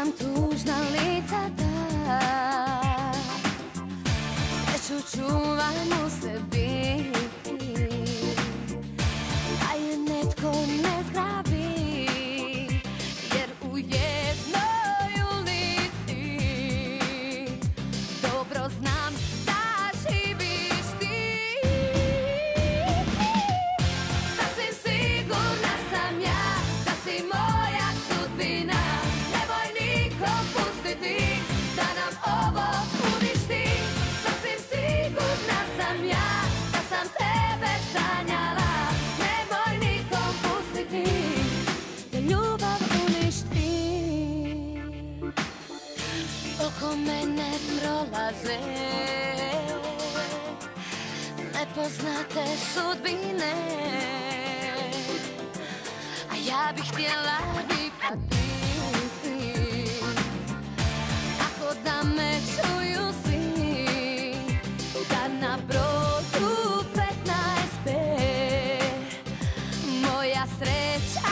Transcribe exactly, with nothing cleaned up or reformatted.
nam tužna lica da sreću čuvam u sebi, a je netko ne zgrabi, jer u jednoj ulici dobro znam da živiš ti. Sasvim sigurna sam ja da si moja sudbina. Nemoj nikom pustiti da nam ovo uništi. Sasvim sigurna sam ja da sam tebe sanjala. Nemoj nikom pustiti da ljubav uništi. Oko mene prolaze nepoznate sudbine, a ja bih htjela ipak biti tako da me čuju svi, da na brodu petnaest be moja sreća